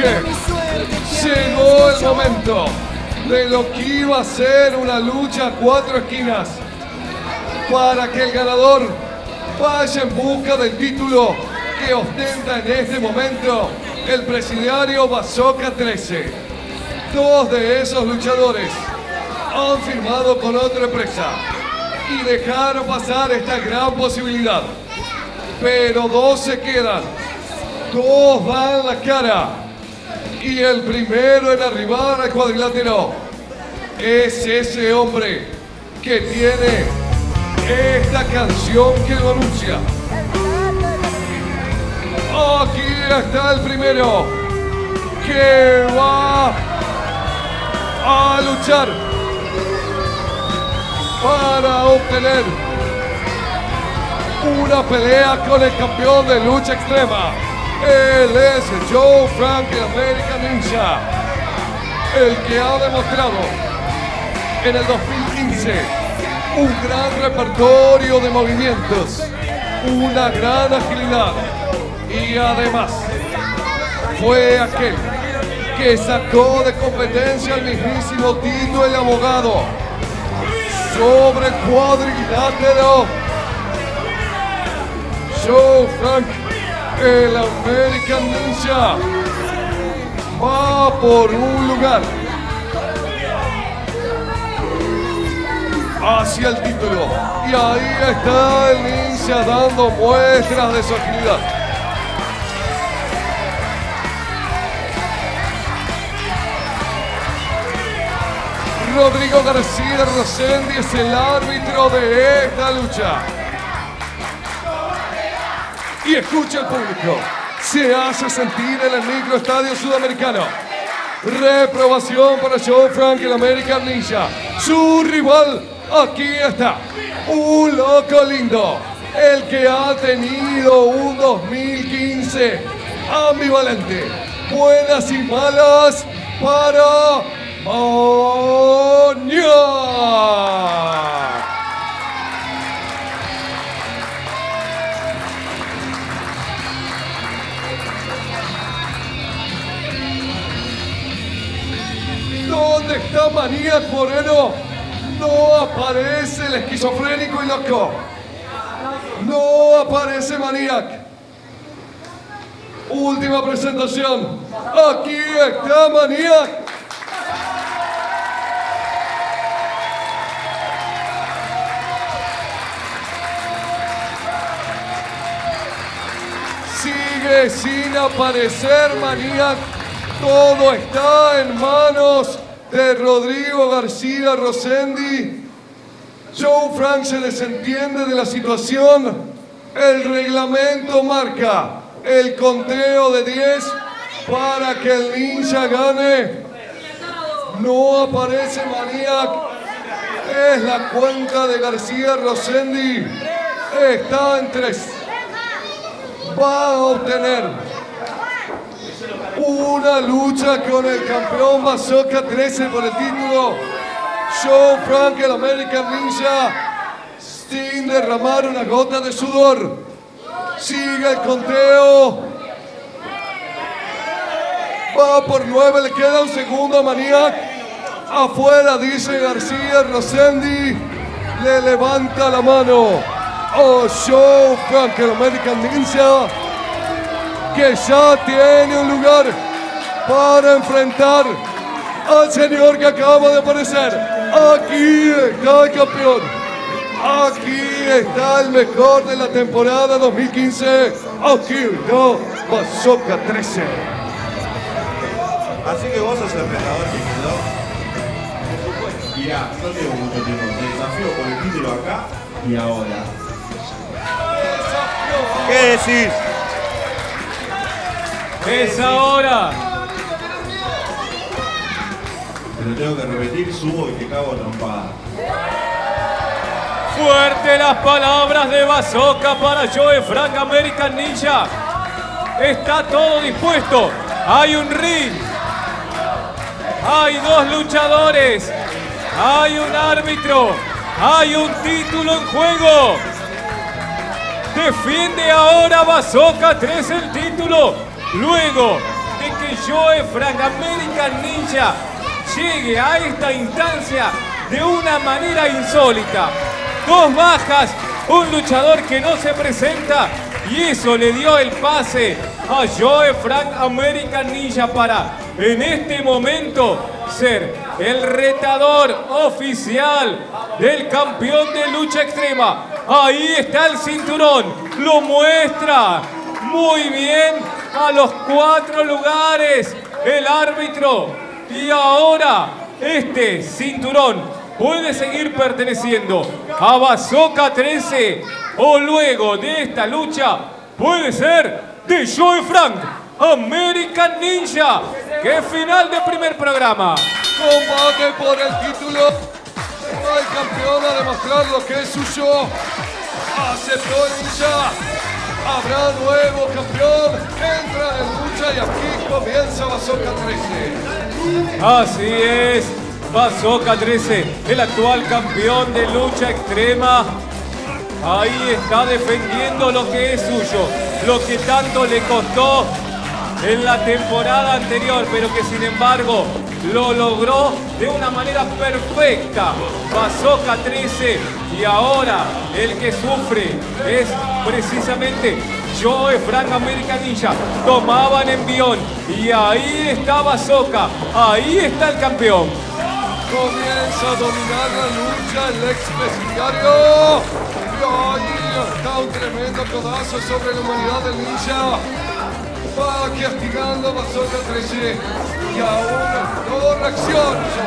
Llegó el momento de lo que iba a ser una lucha a 4 esquinas para que el ganador vaya en busca del título que ostenta en este momento el presidiario Bazooka 13. 2 de esos luchadores han firmado con otra empresa y dejaron pasar esta gran posibilidad. Pero 2 se quedan, 2 dan la cara. Y el primero en arribar al cuadrilátero es ese hombre que tiene esta canción que lo anuncia. Aquí está el primero que va a luchar para obtener una pelea con el campeón de lucha extrema. Él es Joe Frank, el American Ninja, el que ha demostrado en el 2015 un gran repertorio de movimientos, una gran agilidad y además fue aquel que sacó de competencia al mismísimo Tito el Abogado sobre el cuadrilátero. Joe Frank, el American Ninja, va por un lugar hacia el título y ahí está el ninja dando muestras de su agilidad. Rodrigo García Rosendi es el árbitro de esta lucha. Y escucha el público, se hace sentir en el microestadio sudamericano. Reprobación para Joe Frank, el American Ninja. Su rival, aquí está, un loco lindo, el que ha tenido un 2015 ambivalente, buenas y malas para Maniac. ¿Dónde está Maniac Moreno? No aparece el esquizofrénico y loco. No aparece Maniac. Última presentación. Aquí está Maniac. Sigue sin aparecer Maniac. Todo está en manos de Rodrigo García Rosendi. Joe Frank se desentiende de la situación. El reglamento marca el conteo de 10 para que el ninja gane. No aparece Maniac. Es la cuenta de García Rosendi. Está en 3. Va a obtener una lucha con el campeón Bazooka 13 por el título. Joe Frank, el American Ninja, sin derramar una gota de sudor. Sigue el conteo. Va por 9, le queda un segundo a Maniac. Afuera, dice García Rosendi. Le levanta la mano a Joe Frank, el American Ninja, que ya tiene un lugar para enfrentar al señor que acaba de aparecer. Aquí está el campeón. Aquí está el mejor de la temporada 2015. Aquí está Bazooka 13. Así que vos sos el retador que quedó. Mirá, no tengo mucho tiempo. Te desafío por el título acá y ahora. ¿Qué decís? ¡Es ahora! Pero tengo que repetir, subo y te cago a trompada. Fuerte las palabras de Bazooka para Joe Frank, American Ninja. Está todo dispuesto. Hay un ring. Hay 2 luchadores. Hay un árbitro. Hay un título en juego. Defiende ahora Bazooka 13 el título. Luego de que que Joe Frank American Ninja llegue a esta instancia de una manera insólita. 2 bajas, un luchador que no se presenta, y eso le dio el pase a Joe Frank American Ninja para, en este momento, ser el retador oficial del campeón de lucha extrema. Ahí está el cinturón, lo muestra muy bien a los 4 lugares el árbitro. Y ahora este cinturón puede seguir perteneciendo a Bazooka 13, o luego de esta lucha puede ser de Joe Frank American Ninja. ¡Qué final de primer programa! Combate por el título. El campeón a demostrar lo que es suyo. Aceptó el Ninja. Habrá nuevo campeón. Entra en lucha y aquí comienza Bazooka 13. Así es, Bazooka 13, el actual campeón de lucha extrema. Ahí está defendiendo lo que es suyo, lo que tanto le costó en la temporada anterior, pero que sin embargo lo logró de una manera perfecta. Bazooka 13, y ahora el que sufre es precisamente Joe Frank American Ninja. Tomaban envión y ahí está Bazooka, ahí está el campeón. Comienza a dominar la lucha el ex presidiario. Y ahí está un tremendo codazo sobre la humanidad del Ninja. Va castigando a Bazooka 13. Y aún no reacciona Joe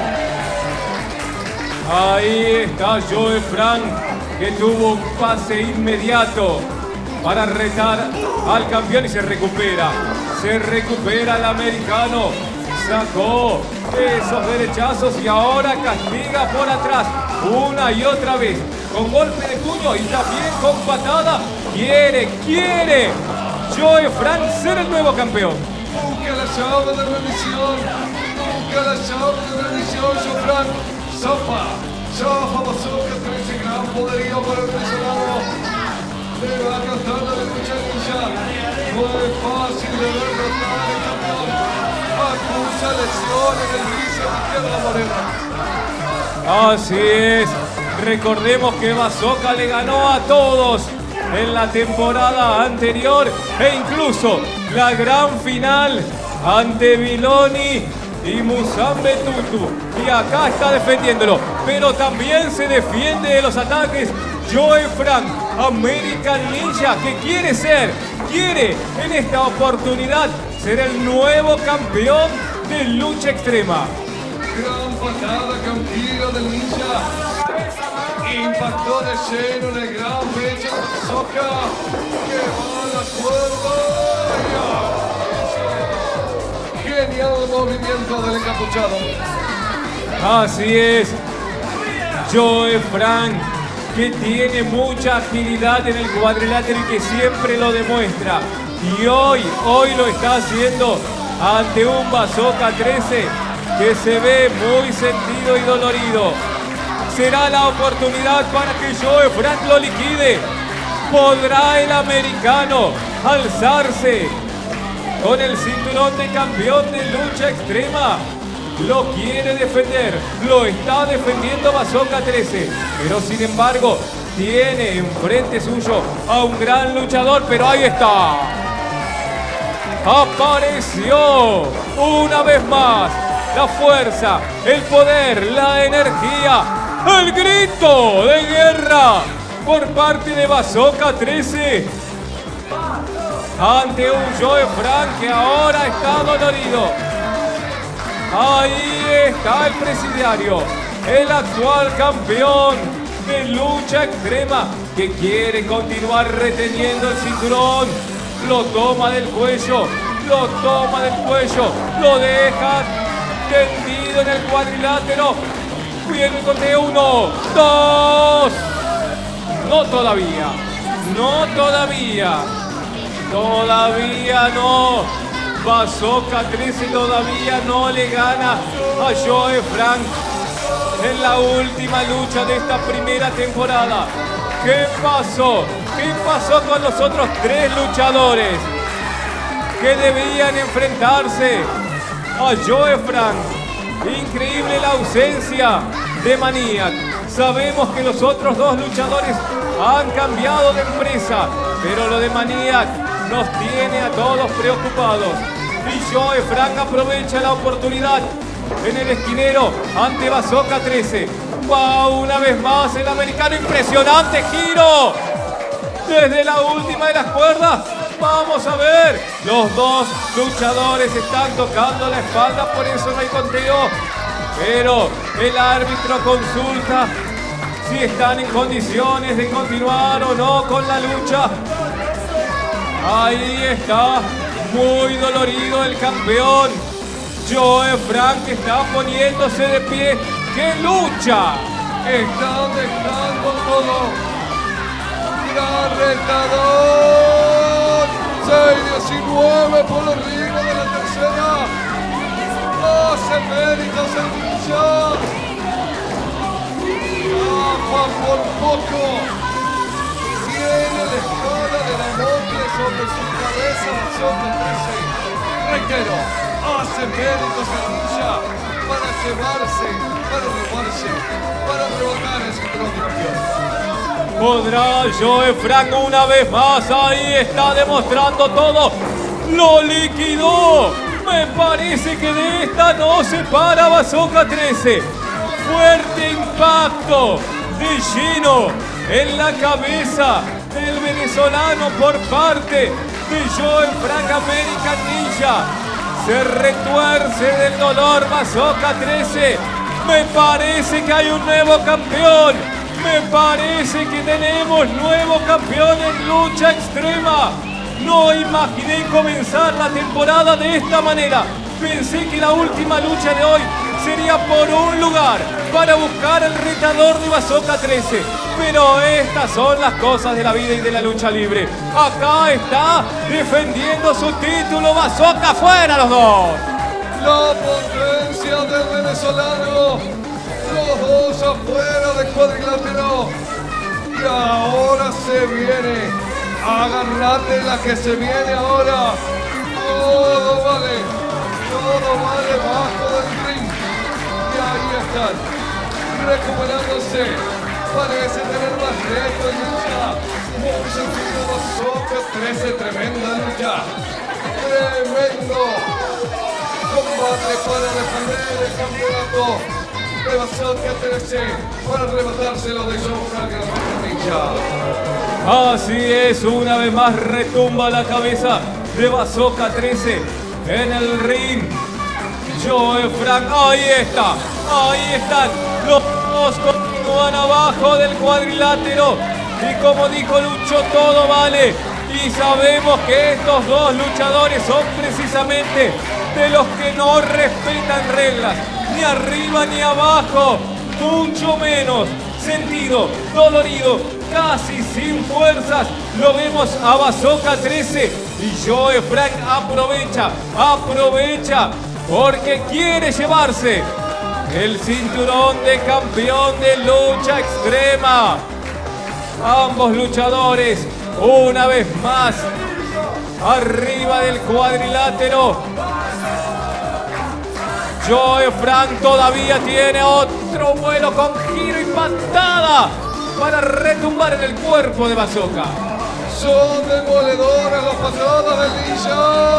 Frank. Ahí está Joe Frank, que tuvo un pase inmediato para retar al campeón y se recupera. Se recupera el americano. Sacó esos derechazos y ahora castiga por atrás una y otra vez con golpe de puño y también con patada. Quiere Joe Frank ser el nuevo campeón. Busca la llave de rendición. Busca la llave de rendición. Joe Frank zafa Bazooka 13. Gran poderío para el venezolano. Le va a cantar la lucha Ninja. No es fácil de derrotar al campeón. Acusa lesiones del bíceps izquierda Morena. Así es. Recordemos que Bazooka le ganó a todos en la temporada anterior e incluso la gran final ante Viloni y Musambe Tutu. Y acá está defendiéndolo, pero también se defiende de los ataques Joe Frank American Ninja, que quiere en esta oportunidad ser el nuevo campeón de lucha extrema. Gran patada con giro del Ninja. Impactó de lleno en el gran pecho de Bazooka, que va a la cuerda. Genial movimiento del encapuchado. Así es, Joe Frank, que tiene mucha agilidad en el cuadrilátero y que siempre lo demuestra. Y hoy lo está haciendo ante un Bazooka 13 que se ve muy sentido y dolorido. Será la oportunidad para que Joe Frank lo liquide. ¿Podrá el americano alzarse con el cinturón de campeón de lucha extrema? Lo quiere defender, lo está defendiendo Bazooka 13, pero sin embargo tiene enfrente suyo a un gran luchador, pero ahí está. Apareció una vez más la fuerza, el poder, la energía, el grito de guerra por parte de Bazooka 13 ante un Joe Frank que ahora está dolorido. Ahí está el presidiario, el actual campeón de lucha extrema, que quiere continuar reteniendo el cinturón. Lo toma del cuello, lo deja tendido en el cuadrilátero. Viene el conteo, 1, 2. No todavía, todavía no. Bazooka 13 todavía no le gana a Joe Frank en la última lucha de esta primera temporada. ¿Qué pasó? ¿Qué pasó con los otros 3 luchadores? que debían enfrentarse a Joe Frank. Increíble la ausencia de Maniac. Sabemos que los otros dos luchadores han cambiado de empresa, pero lo de Maniac nos tiene a todos preocupados. Y Joe Frank aprovecha la oportunidad en el esquinero ante Bazooka 13. Va una vez más el americano. Impresionante giro desde la última de las cuerdas. Vamos a ver. Los dos luchadores están tocando la espalda, por eso no hay conteo. Pero el árbitro consulta si están en condiciones de continuar o no con la lucha. Ahí está, muy dolorido el campeón. Joe Frank está poniéndose de pie. ¡Qué lucha! Están dejando todo. Gran retador. 6-19 por arriba de la tercera. 12 méritos en lucha. Baja por poco. Tiene la espada de la monte sobre su cabeza. Bazooka 13. Reitero, hace méritos en lucha para llevarse, para robarse, para arrebatar el cinturón de campeón. ¿Podrá Joe Frank una vez más? Ahí está demostrando todo. ¡Lo liquidó! Me parece que de esta no se para Bazooka 13. Fuerte impacto de Gino en la cabeza del venezolano por parte de Joe Frank American Ninja. Se retuerce del dolor Bazooka 13. Me parece que hay un nuevo campeón. Me parece que tenemos nuevo campeón en lucha extrema. No imaginé comenzar la temporada de esta manera. Pensé que la última lucha de hoy sería por un lugar para buscar el retador de Bazooka 13. Pero estas son las cosas de la vida y de la lucha libre. Acá está defendiendo su título Bazooka. ¡Fuera los dos! La potencia del venezolano. Los dos afuera del cuadrilátero. Y ahora se viene. Agárrate la que se viene ahora. Todo vale bajo del ring. Y ahí están, recuperándose. Parece tener más reto en lucha. Muy sentido Bazooka 13, tremenda lucha. Tremendo combate para defender el campeonato de Bazooka 13 para arrebatárselo de Joe Frank a la Ninja. Así es, una vez más retumba la cabeza de Bazooka 13 en el ring. Joe Frank, ahí están, los dos continúan abajo del cuadrilátero y como dijo Lucho, todo vale. Y sabemos que estos dos luchadores son precisamente de los que no respetan reglas, ni arriba ni abajo, mucho menos. Sentido, dolorido, casi sin fuerzas, lo vemos a Bazooka 13 y Joe Frank aprovecha porque quiere llevarse el cinturón de campeón de lucha extrema. Ambos luchadores una vez más arriba del cuadrilátero. Joe Frank todavía tiene otro vuelo con giro y patada para retumbar en el cuerpo de Bazooka. Son demoledoras las patadas del Ninja.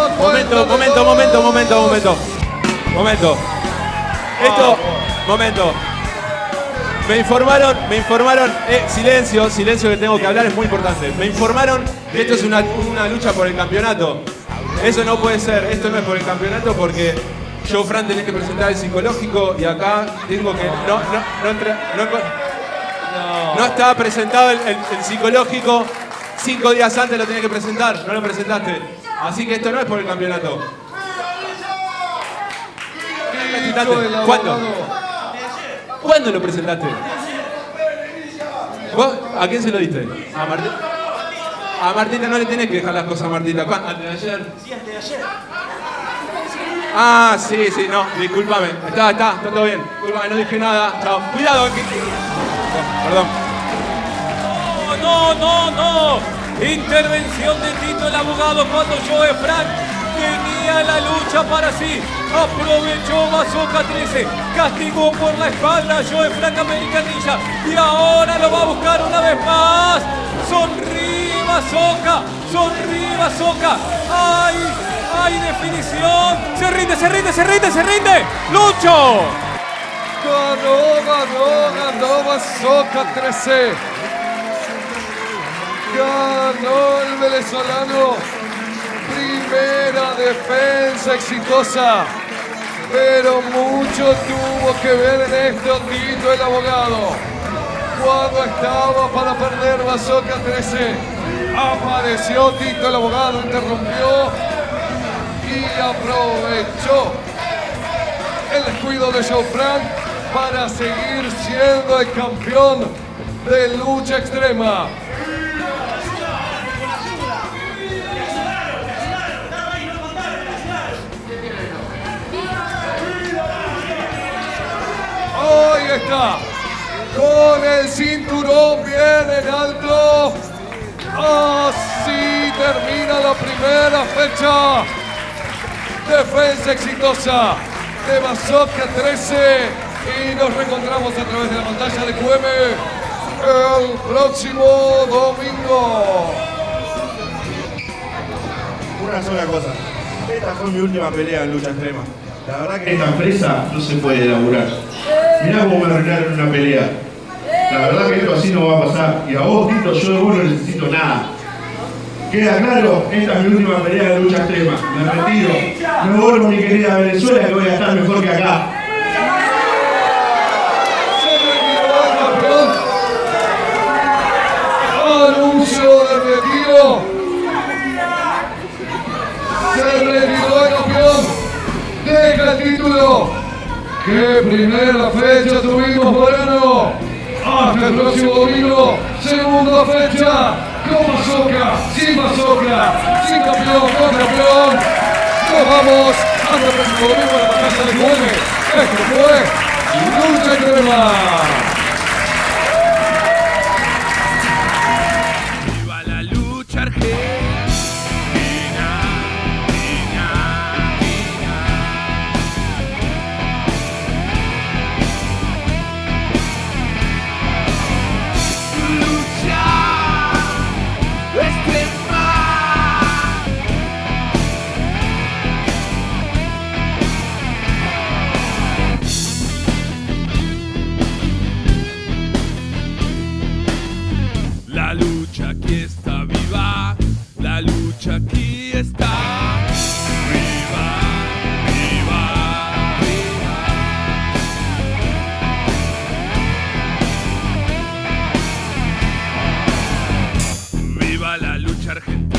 Momento. Momento. Me informaron, silencio que tengo que hablar, es muy importante. Me informaron que esto es una lucha por el campeonato. Eso no puede ser, esto no es por el campeonato porque Joe Frank tenés que presentar el psicológico y acá tengo que... No estaba presentado el psicológico. 5 días antes lo tenés que presentar, no lo presentaste. Así que esto no es por el campeonato. ¿Cuándo lo presentaste? ¿Vos? ¿A quién se lo diste? ¿A Martita? A Martita no le tenés que dejar las cosas a Martita. ¿Cuándo? ¿Antes de ayer? Sí, antes de ayer. Ah, sí, no, discúlpame. Está todo bien. Discúlpame, no dije nada. Chao. Cuidado. Perdón. No. Intervención de Tito el abogado cuando Joe Frank Venía la lucha para sí. Aprovechó Bazooka 13. Castigó por la espalda a Joe Frank American Ninja. Y ahora lo va a buscar una vez más. Sonríe Bazooka. Sonríe Bazooka. ¡Ay! ¡Ay, definición! ¡Se rinde, se rinde, se rinde, se rinde! ¡Lucho! Ganó Bazooka 13. Ganó el venezolano. Primera defensa exitosa. Pero mucho tuvo que ver en esto Tito el abogado. Cuando estaba para perder Bazooka 13, apareció Tito el abogado, interrumpió y aprovechó el descuido de Joe Frank para seguir siendo el campeón de lucha extrema. Ahí está, con el cinturón bien en alto. Así termina la primera fecha. Defensa exitosa de Bazooka 13. Y nos reencontramos a través de la pantalla de QM el próximo domingo. Una sola cosa. Esta fue mi última pelea en lucha extrema. La verdad que esta empresa no se puede laburar. Mirá cómo me arruinaron una pelea. La verdad que esto así no va a pasar. Y a vos, Tito, yo de vos no necesito nada. Queda claro, esta es mi última pelea de lucha extrema. Me retiro. Me vuelvo a mi querida Venezuela, que voy a estar mejor que acá. Anuncio de retiro. Se retiró el campeón. Deja el título. ¡Qué primera fecha tuvimos, Moreno! Hasta el próximo domingo, segunda fecha. Con Bazooka, sin Bazooka, sin campeón, con campeón. Nos vamos hasta el próximo domingo en la pantalla de QM. Esto fue Lucha Extrema. Viva la lucha argentina. La lucha aquí está viva, la lucha aquí está viva, viva, viva. Viva la lucha argentina.